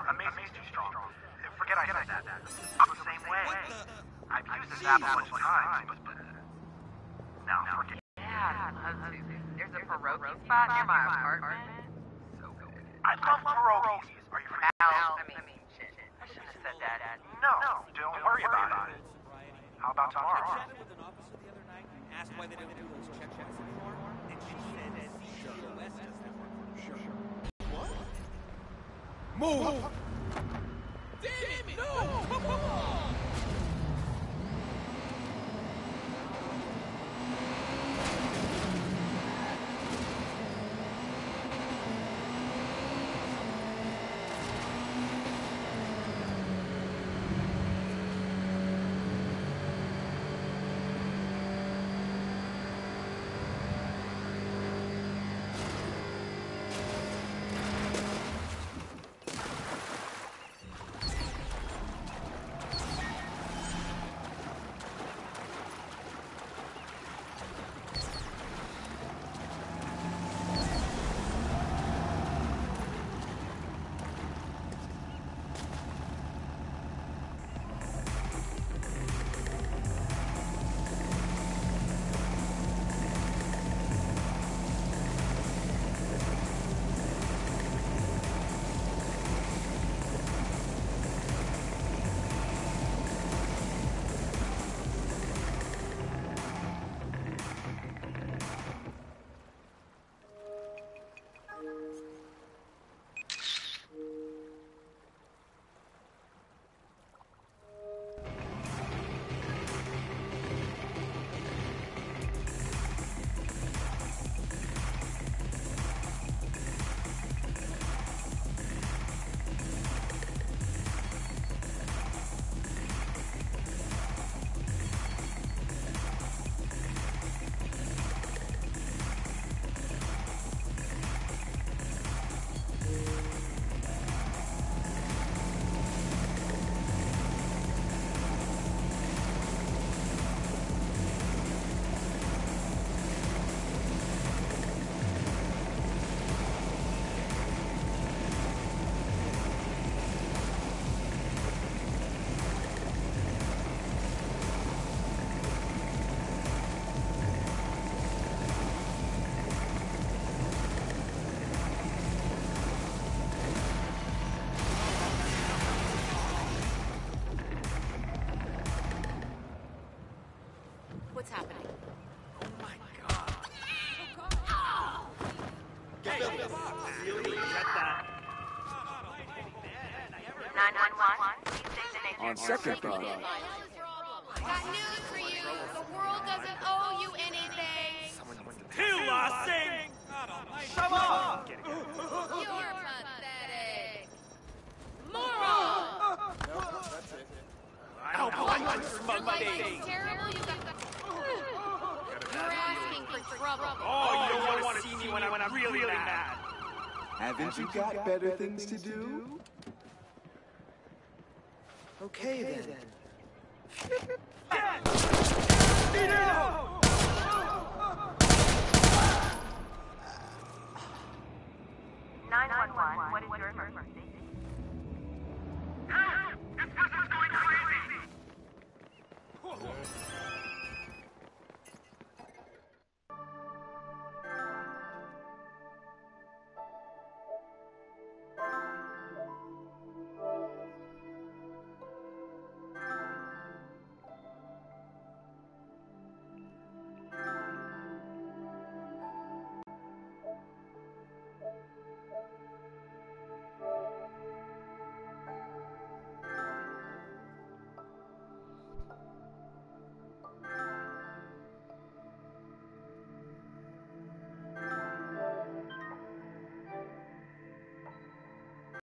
Amazing's too strong. Forget I said that. I'm the same way. I've used this app a bunch of times, but now forget. Yeah, I'd love to. There's a pierogi spot near my apartment. So good. I love pierogies. Are you free? I mean, shit. I shouldn't have said that. No, don't worry about it. How about tomorrow? I chatted with an officer the other night and asked why they don't do those checkpoints anymore, and she said that COS does that work for them. Sure. What? Move! Damn it! No! Come on! What's happening? Oh my god. Hey, Get that. 911, please state the On second thought. Got news for you. The world doesn't owe you anything. Till I sing. Shut up. You're pathetic. Moron! I'll punch your Life is terrible. You got You're asking for trouble. Oh, you don't want to see me when I'm really mad. Haven't you got better things to do? Okay then. Get it out!